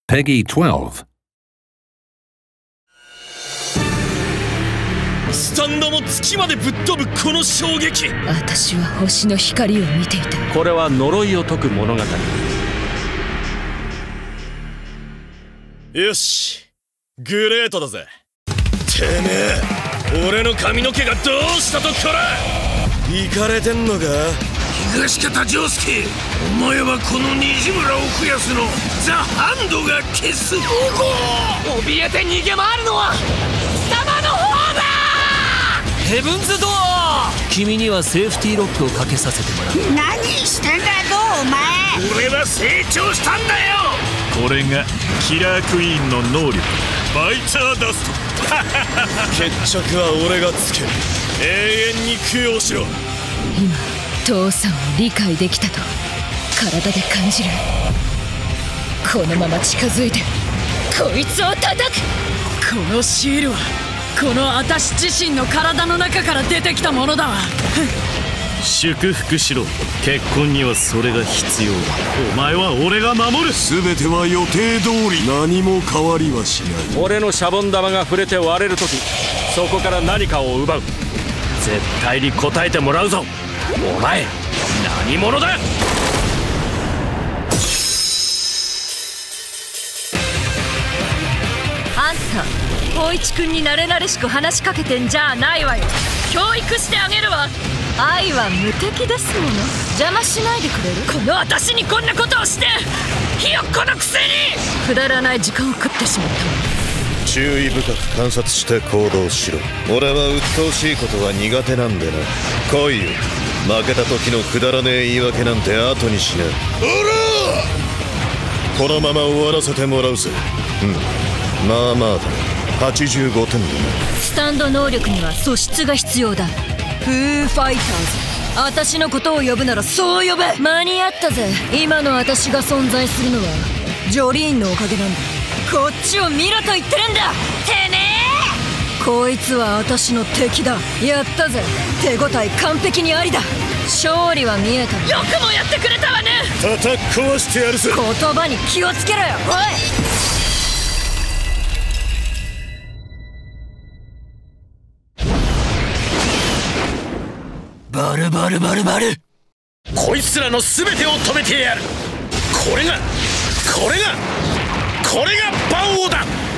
Peggy 12. スタンドも月までぶっ飛ぶこの衝撃。 私は星の光を見ていた。 これは呪いを解く物語。 よし、グレートだぜ。てめえ、俺の髪の毛がどうしたとこら。イカれてんのか東方丈介。お前はこの西村奥安のザ・ハンドが消す。 怯えて逃げ回るのは貴様の方だ。 ヘブンズドアー。君にはセーフティーロックをかけさせてもらう。 何してんだよお前。 俺は成長したんだよ。 これがキラークイーンの能力、バイチャーダスト。 決着は俺がつける。永遠に供養しろ。 今父さんを理解できたと体で感じる。このまま近づいてこいつを叩く。 このシールはこの私自身の体の中から出てきたものだわ。 祝福しろ。結婚にはそれが必要だ。お前は俺が守る。 全ては予定通り。何も変わりはしない。 俺のシャボン玉が触れて割れるとき、そこから何かを奪う。絶対に答えてもらうぞ。お前何者だ。 あんた光一君に慣れ慣れしく話しかけてんじゃないわよ。教育してあげるわ。愛は無敵ですもの。邪魔しないでくれる。 この私にこんなことをして、ひよっこのくせに。 くだらない時間を食ってしまった。 注意深く観察して行動しろ。俺は鬱陶しいことは苦手なんでな。来いよ。負けた時のくだらねえ言い訳なんて後にしな。このまま終わらせてもらうぜ。まあまあだ。85点だな。 スタンド能力には素質が必要だ。フーファイターズ。私のことを呼ぶならそう呼べ。間に合ったぜ。今の私が存在するのはジョリーンのおかげなんだ。こっちを見ろと言ってるんだ。てめえ。こいつは私の敵だ。やったぜ。手応え完璧にありだ。勝利は見えた。 よくもやってくれたわね。 叩き壊してやるぜ。 言葉に気をつけろよ。おい。 バルバルバルバル。こいつらの全てを止めてやる。これが馬王だ。